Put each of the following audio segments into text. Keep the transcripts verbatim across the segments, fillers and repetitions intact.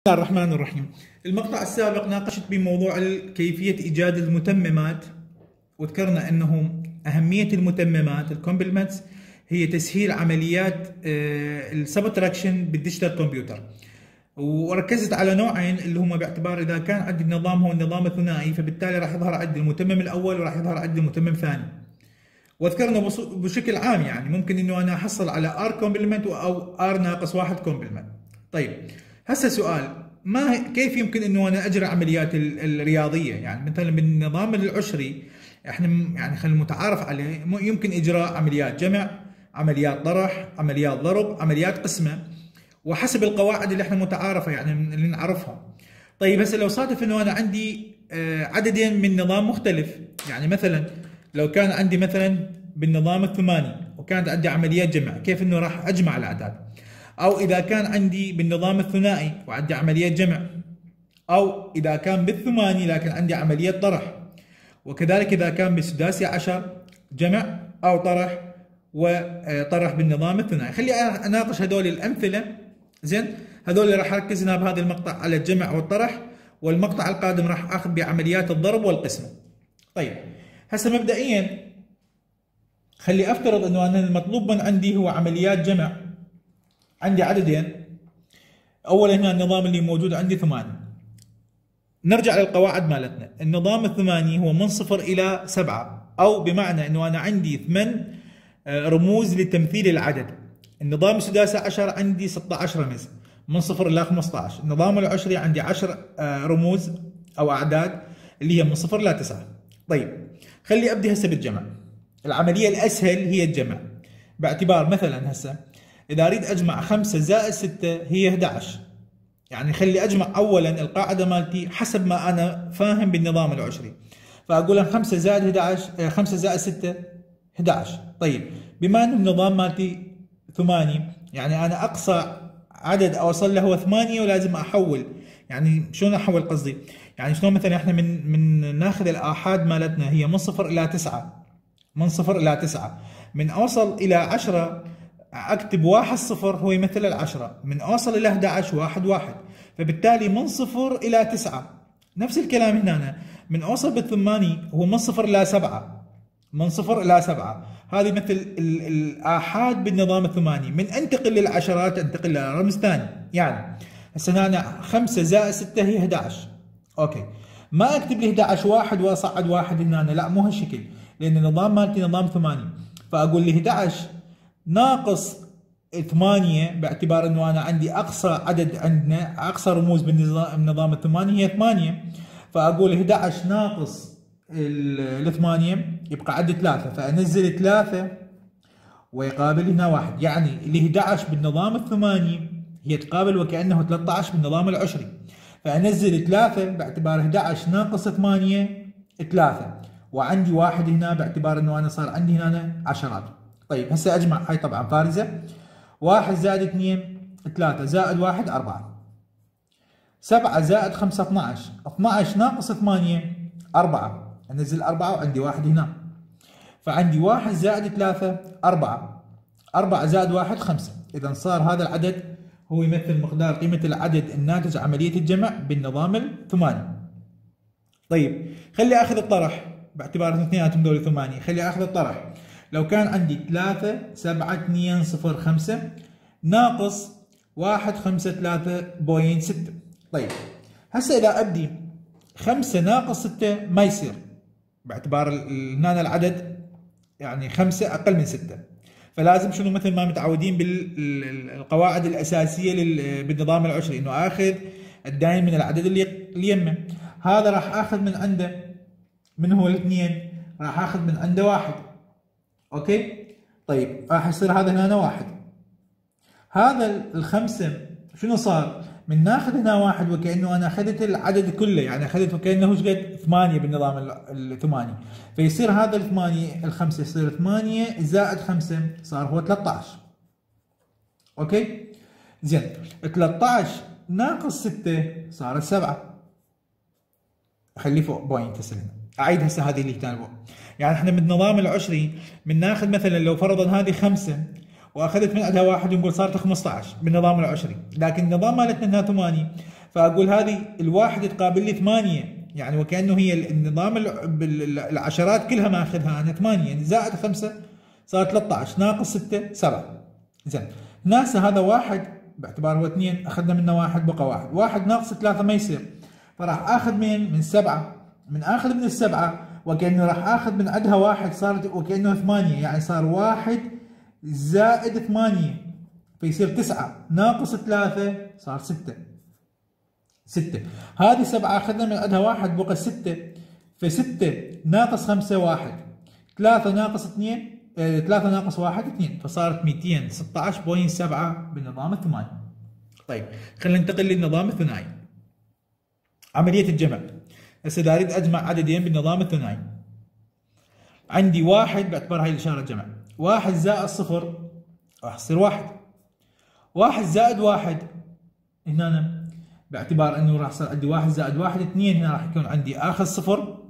الله الرحمن الرحيم. المقطع السابق ناقشت بموضوع كيفية إيجاد المتممات، وذكرنا أنه أهمية المتممات الكومبلمنتس هي تسهيل عمليات السبتراكشن بالديجيتال كمبيوتر، وركزت على نوعين اللي هم باعتبار إذا كان عندي النظام هو النظام الثنائي فبالتالي راح يظهر عندي المتمم الأول وراح يظهر عندي المتمم الثاني. وذكرنا بشكل عام يعني ممكن إنه أنا أحصل على R كومبلمنت أو R ناقص واحد كومبلمنت. طيب هسه سؤال، ما كيف يمكن انه انا اجري عمليات الرياضيه؟ يعني مثلا بالنظام العشري احنا يعني خلينا متعارف عليه يمكن اجراء عمليات جمع، عمليات طرح، عمليات ضرب، عمليات قسمه، وحسب القواعد اللي احنا متعارفه يعني اللي نعرفها. طيب هسه لو صادف انه انا عندي عددين من نظام مختلف، يعني مثلا لو كان عندي مثلا بالنظام الثماني وكانت عندي عمليات جمع، كيف انه راح اجمع الاعداد؟ أو إذا كان عندي بالنظام الثنائي وعندي عملية جمع، أو إذا كان بالثماني لكن عندي عملية طرح، وكذلك إذا كان بالسداسي عشر جمع أو طرح وطرح بالنظام الثنائي. خلي أناقش هذول الأمثلة. زين، هذول راح أركز هنا بهذا المقطع على الجمع والطرح، والمقطع القادم راح آخذ بعمليات الضرب والقسمة. طيب هسه مبدئيا خلي أفترض أنه أنا المطلوب من عندي هو عمليات جمع. عندي عددين، اولا هنا النظام اللي موجود عندي ثمانية. نرجع للقواعد مالتنا، النظام الثماني هو من صفر الى سبعة، او بمعنى انه انا عندي ثمان رموز لتمثيل العدد. النظام السداسي عشر عندي ستة عشر رمز من صفر الى خمسة عشر. النظام العشري عندي عشر رموز او اعداد اللي هي من صفر الى تسعة. طيب خلي ابدي هسه بالجمع. العمليه الاسهل هي الجمع، باعتبار مثلا هسه إذا أريد أجمع خمسة زائد ستة هي أحد عشر. يعني خلي أجمع أولا القاعدة مالتي حسب ما أنا فاهم بالنظام العشري، فأقول خمسة زائد أحد عشر خمسة زائد ستة أحد عشر. طيب بما أن النظام مالتي ثماني يعني أنا أقصى عدد أوصل له هو ثمانية، ولازم أحول. يعني شلون أحول قصدي؟ يعني شلون مثلا إحنا من من ناخذ الآحاد مالتنا هي من صفر إلى تسعة، من صفر إلى تسعة، من أوصل إلى عشرة اكتب واحد صفر هو يمثل العشرة، من اوصل الى أحد عشر واحد واحد، فبالتالي من صفر الى تسعة. نفس الكلام هنا من اوصل بالثماني هو من صفر الى سبعة، من صفر الى سبعة، هذه مثل الآحاد بالنظام الثماني. من انتقل للعشرات انتقل لرمز ثاني. يعني هسه هنا خمسة زائد ستة هي أحد عشر. اوكي، ما اكتب لي أحد عشر واحد واصعد واحد هنا، لا مو هالشكل، لان النظام مالتي نظام ثماني. فاقول لي أحد عشر ناقص ثمانية، باعتبار انه انا عندي اقصى عدد عندنا اقصى رموز بالنظام الثماني هي ثمانية، فاقول أحد عشر ناقص الثمانية يبقى عندي ثلاثة، فانزل ثلاثة ويقابل هنا واحد. يعني ال أحد عشر بالنظام الثماني هي تقابل وكأنه ثلاثة عشر بالنظام العشري، فانزل ثلاثة باعتبار أحد عشر ناقص ثمانية ثلاثة، وعندي واحد هنا باعتبار انه انا صار عندي هنا عشرات. طيب هسه اجمع، هاي طبعا فارزه، واحد زائد اثنين ثلاثة زائد واحد أربعة، سبعة زائد خمسة اثني عشر، اثني عشر ناقص ثمانية أربعة، انزل أربعة وعندي واحد هنا، فعندي واحد زائد ثلاثة أربعة، أربعة زائد واحد خمسة. إذا صار هذا العدد هو يمثل مقدار قيمة العدد الناتج عملية الجمع بالنظام الثماني. طيب خلي اخذ الطرح باعتبار اثنيناتهم دول ثمانية، خلي اخذ الطرح. لو كان عندي ثلاثة سبعة اثنين صفر خمسة ناقص واحد خمسة ثلاثة بوينت ستة. طيب هسه إذا أبدي خمسة ناقص ستة ما يصير، باعتبار هنا العدد يعني خمسة أقل من ستة، فلازم شنو مثل ما متعودين بالقواعد الأساسية بالنظام العشري إنه آخذ الداين من العدد اللي يمه. هذا راح آخذ من عنده، من هو الاثنين راح آخذ من عنده واحد. اوكي، طيب راح يصير هذا هنا واحد. هذا الخمسه شنو صار؟ من ناخذ هنا واحد وكانه انا اخذت العدد كله، يعني اخذت وكانه قد ثمانيه بالنظام الثماني، فيصير هذا الثمانيه الخمسه يصير ثمانيه زائد خمسه صار هو ثلاثة عشر. اوكي؟ زين، ثلاثة عشر ناقص ستة صارت سبعة. خليه فوق بوينت هسه هنا. اعيد هسه هذه اللي كان فوق. يعني احنا بالنظام العشري بناخذ مثلا لو فرضا هذه خمسة واخذت من عندها واحد ونقول صارت خمسة عشر بالنظام العشري، لكن النظام مالتنا انها ثمانية، فاقول هذه الواحد تقابل لي ثمانية، يعني وكانه هي النظام العشرات كلها ماخذها انا ثمانية، يعني زائد خمسة صار ثلاثة عشر ناقص ستة سبعة. زين ناسا هذا واحد باعتبار هو اثنين اخذنا منه واحد بقى واحد، واحد ناقص ثلاثة ما يصير، فراح اخذ من من سبعة، من اخذ من السبعة وكانه راح اخذ من عندها واحد صارت وكانه ثمانية، يعني صار واحد زائد ثمانية فيصير تسعة ناقص ثلاثة صار ستة. ستة هذه سبعة اخذنا من عندها واحد بقى ستة، فستة ناقص خمسة واحد، ثلاثة ناقص اثنين آه، ثلاثة ناقص واحد اثنين، فصارت مئتين وستة عشر فاصلة سبعة بالنظام الثماني. طيب خلينا ننتقل للنظام الثنائي. عملية الجمع. هسه دا اريد اجمع عددين بالنظام الثنائي. عندي واحد باعتبار هاي الاشارة جمع، واحد زائد صفر راح يصير واحد، واحد زائد واحد هنا أنا باعتبار انه راح يصير عندي واحد زائد واحد اثنين، هنا راح يكون عندي اخذ صفر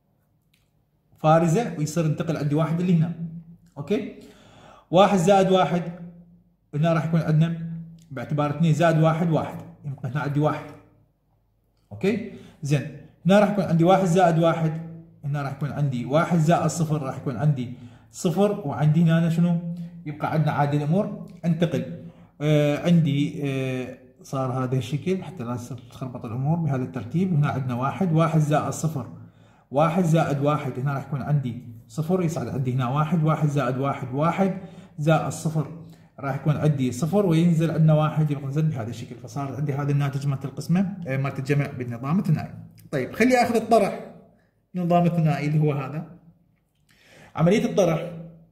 فارزة ويصير ينتقل عندي واحد اللي هنا. اوكي واحد زائد واحد هنا راح يكون عندنا باعتبار اثنين زائد واحد واحد، يبقى هنا عندي واحد. اوكي زين هنا راح يكون عندي واحد زائد واحد، هنا راح يكون عندي واحد زائد صفر راح يكون عندي صفر، وعندي هنا أنا شنو؟ يبقى عندنا عادي الامور. انتقل آه عندي آه صار هذا الشكل حتى لا تخربط الامور بهذا الترتيب. هنا عندنا واحد، واحد زائد صفر، واحد زائد واحد، هنا راح يكون عندي صفر، يصعد عندي هنا واحد، واحد زائد واحد واحد زائد صفر راح يكون عندي صفر، وينزل عندنا واحد يبقى نزل بهذا الشكل، فصار عندي هذا الناتج مالت القسمه مالت الجمع بالنظام الثنائي. طيب خلي اخذ الطرح النظام الثنائي اللي هو هذا. عمليه الطرح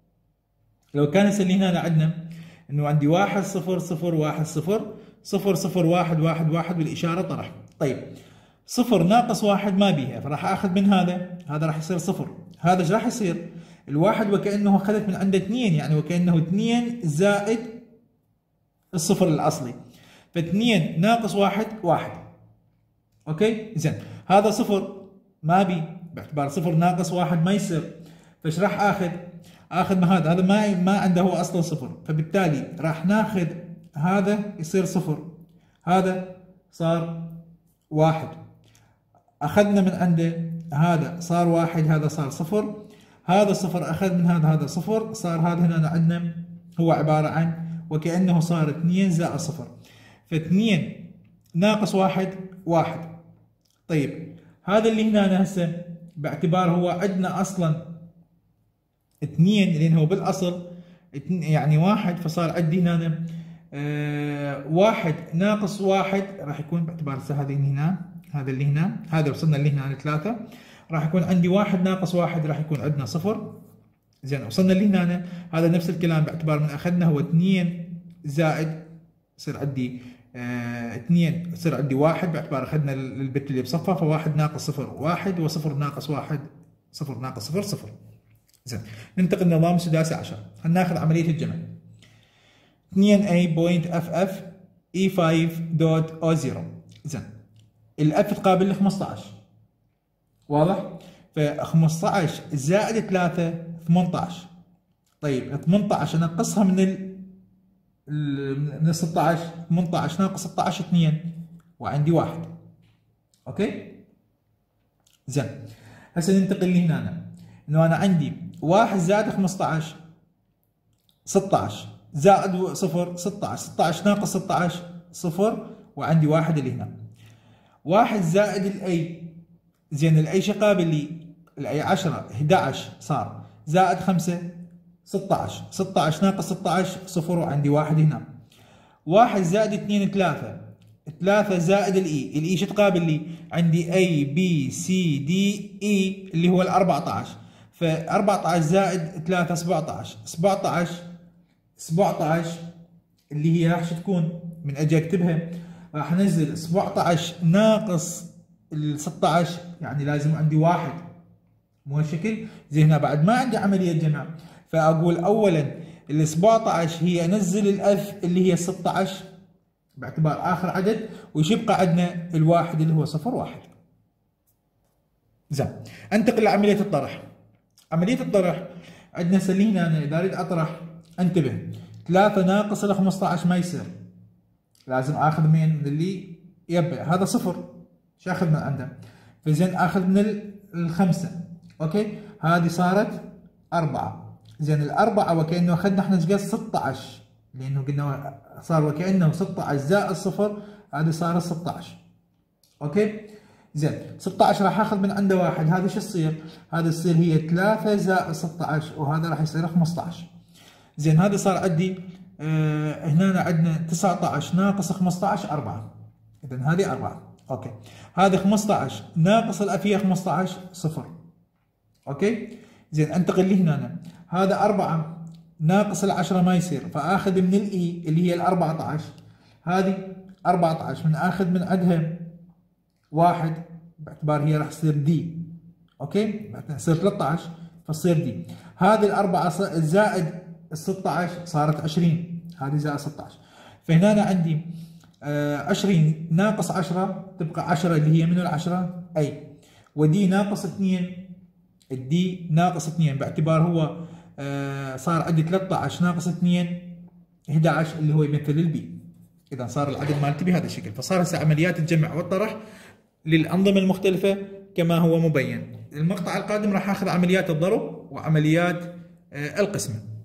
لو كان هسه اللي هنا عندنا انه عندي واحد صفر صفر واحد صفر صفر صفر واحد واحد واحد والاشاره طرح. طيب صفر ناقص واحد ما بيها، فراح اخذ من هذا، هذا راح يصير صفر، هذا ايش راح يصير؟ الواحد وكانه اخذت من عنده اثنين، يعني وكانه اثنين زائد الصفر الاصلي، فاثنين ناقص واحد واحد. اوكي زين هذا صفر ما بي باعتبار صفر ناقص واحد ما يصير، فايش راح اخذ؟ اخذ من هذا، هذا ما ما عنده هو اصلا صفر، فبالتالي راح ناخذ هذا يصير صفر، هذا صار واحد، اخذنا من عنده هذا صار واحد، هذا صار صفر، هذا صفر اخذ من هذا، هذا صفر، صار هذا هنا عندنا هو عباره عن وكانه صار اثنين زائد صفر، فاثنين ناقص واحد واحد. طيب هذا اللي هنا هسه باعتبار هو عندنا اصلا اثنين لان هو بالاصل يعني واحد، فصار عندي هنا آه واحد ناقص واحد راح يكون باعتبار هسه هذه هنا، هذا اللي هنا، هذا وصلنا اللي هنا ثلاثة، راح يكون عندي واحد ناقص واحد راح يكون عندنا صفر. زين وصلنا اللي هنا، هذا نفس الكلام باعتبار من اخذنا هو اثنين زائد يصير عندي اه اثنين يصير عندي واحد باعتبار اخذنا البت اللي بصفها، فواحد ناقص صفر واحد، وصفر ناقص واحد صفر ناقص صفر صفر. زين ننتقل للنظام السداسي عشر. خلينا ناخذ عمليه الجمع. اثنين اي بوينت اف اف اي خمسة دوت او صفر. زين الاف تقابل لي خمسة عشر، واضح؟ ف خمسة عشر زائد ثلاثة ثمانية عشر. طيب ثمانية عشر انقصها من ال من ال ستة عشر، ثمانية عشر ناقص ستة عشر اثنين، وعندي واحد. اوكي؟ زين هسه ننتقل لهنا، انه انا عندي واحد زائد خمسة عشر ستة عشر زائد صفر ستة عشر، ستة عشر ناقص ستة عشر صفر، وعندي واحد اللي هنا. واحد زائد الاي، زين الاي شو قابل لي؟ الاي عشرة احد عشر صار، زائد خمسة ستة عشر، ستة عشر ناقص ستة عشر صفر، وعندي واحد هنا. واحد زائد اثنين ثلاثة، ثلاثة زائد الاي، الاي شو تقابل لي؟ عندي اي بي سي دي اي اللي هو ال أربعة عشر، ف أربعة عشر زائد ثلاثة سبعة عشر، سبعة عشر سبعة عشر اللي هي راح تكون من اجي اكتبها راح انزل سبعة عشر ناقص ال ستة عشر، يعني لازم عندي واحد، مو هالشكل؟ زين هنا بعد ما عندي عمليه جمع، فاقول اولا ال سبعة عشر هي انزل الاف اللي هي ستة عشر باعتبار اخر عدد، وش يبقى عندنا الواحد اللي هو صفر واحد. زين انتقل لعمليه الطرح. عمليه الطرح عندنا سلينا، انا اذا اريد اطرح انتبه، ثلاثة ناقص ال خمسة عشر ما يصير، لازم اخذ من اللي يبقى هذا صفر، شو اخذ من عنده؟ فزين اخذ من الخمسه، اوكي؟ هذه صارت أربعة. زين الأربعة وكأنه أخذنا احنا ايش قد ستة عشر، لأنه قلنا صار وكأنه ستة عشر زائد صفر، هذه صارت ستة عشر. اوكي؟ زين ستة عشر راح اخذ من عنده واحد، هذه شو تصير؟ هذه تصير هي ثلاثة زائد ستة عشر، وهذا راح يصير خمسة عشر. زين هذا صار عندي آه هنا عندنا تسعة عشر ناقص خمسة عشر أربعة. إذا هذه أربعة. اوكي. هذه خمسة عشر ناقص الأفية خمسة عشر صفر. اوكي؟ زين انتقل لي هنا، هذا أربعة ناقص العشرة ما يصير، فآخذ من الإي اللي هي الأربعة عشر، هذه أربعة عشر من آخذ من عندها واحد باعتبار هي راح تصير دي. اوكي؟ بعدين تصير ثلاثة عشر فتصير دي. هذه الأربعة زائد ال ستة عشر صارت عشرين، هذه زائد ستة عشر. فهنا أنا عندي آه عشرين ناقص عشرة تبقى عشرة اللي هي منو العشرة؟ أي. ودي ناقص اثنين، الدي ناقص اثنين باعتبار هو آه صار عندي ثلاثة عشر ناقص اثنين أحد عشر اللي هو يمثل البي. إذا صار العدد مالتي بهذا الشكل. فصار هسه عمليات الجمع والطرح للأنظمة المختلفة كما هو مبين. المقطع القادم راح آخذ عمليات الضرب وعمليات آه القسمة.